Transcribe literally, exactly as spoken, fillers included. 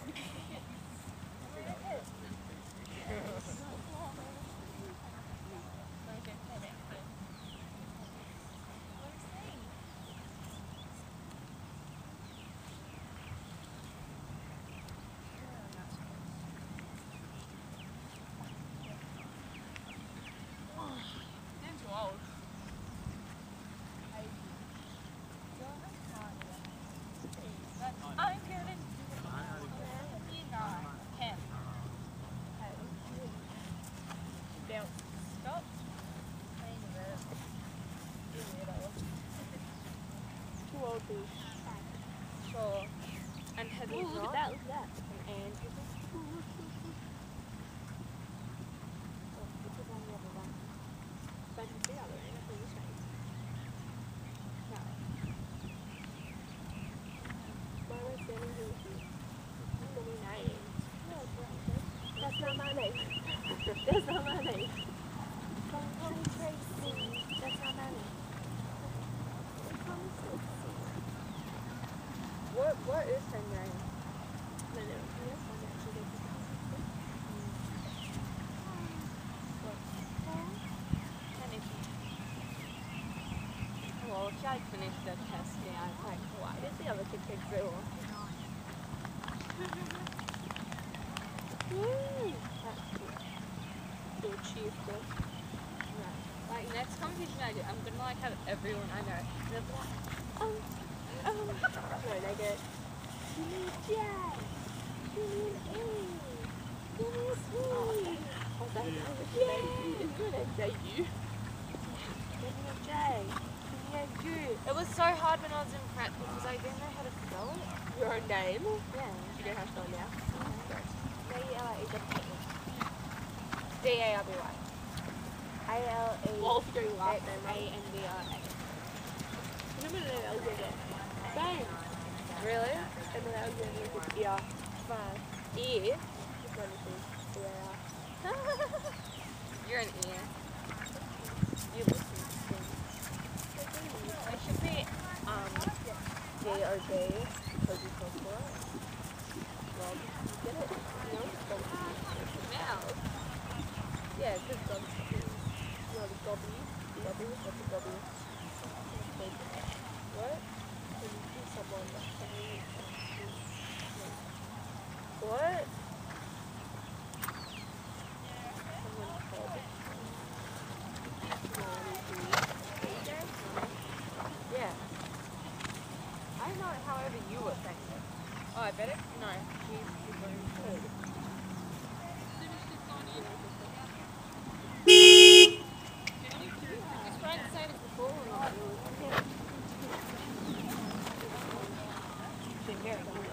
Sure. And Heather's Ooh, look not. at that, look at that. And Andrew's not. Oh, which is on the other one? Fantasy the other end, I think it's right. No. Why am I standing here with you? You know my name. No, it's right. That's not my name. That's not my name. Sunshine Tracy. That's not my name. What what is her name? No, no, that's one actually. Well, if I finished the test now, it's like, why did the other kid take so long? Woo! That's cute. So cheerful. Right. Like, next competition I do, I'm gonna like have everyone I know. And they'll be like, oh, oh. No, they go, Give me a J. Give me an A. Give me a C. I was like, oh, it's Yeah. it's gonna say you. Give me a J. Give me a G. It was so hard when I was in prep because I didn't know how to spell it. Your own name? Yeah. You know how to spell it now? D L A W A. D A R B Y. I L A Well, if you're doing last X name, A right? N D R A. I'm gonna know Alexander. Same. Really? And then Alexander is ear. Five. Ear? Just one of these. Yeah. You're an ear. You listen to things. It should be um D O B because you talk for it. Well, you get it? No? Now. Yeah, it's just Dobby. You want a Dobby? Dobby? What's a Dobby? What? When you see someone that's saying what? Someone called. Yeah. I know it however you were saying it. Oh, I bet it? No. He's he's going to. He's trying to say it before or not? Take care of them.